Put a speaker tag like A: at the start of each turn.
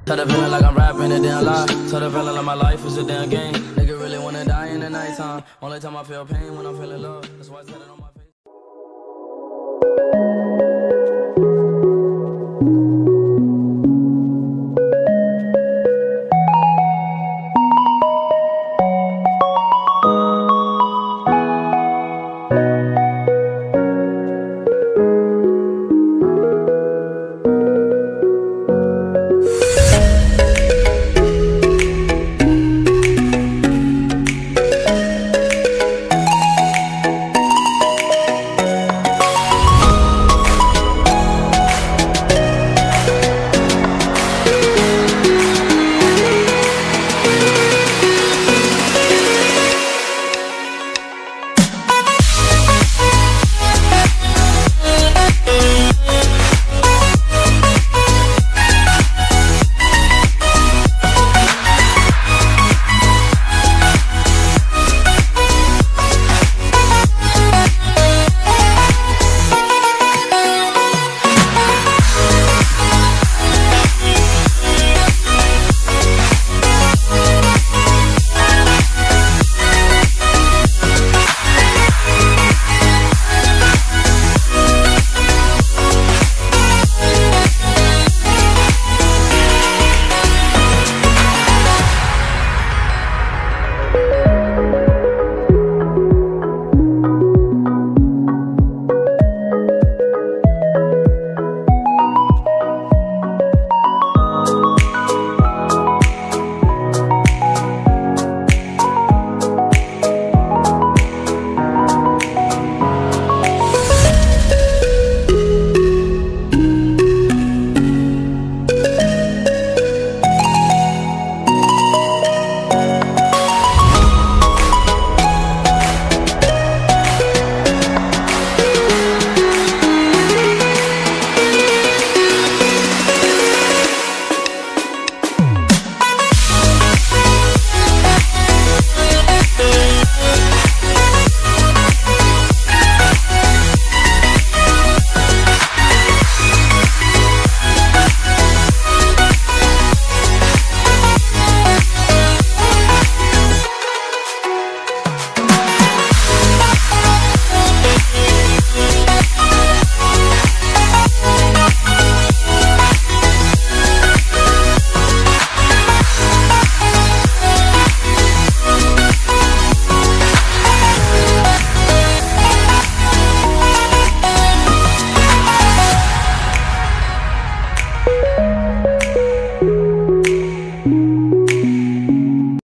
A: Tell the feeling like I'm rapping a damn lie. Tell the feeling like my life is a damn game. Nigga really wanna die in the nighttime. Only time I feel pain when I'm feeling love. That's why I said it on my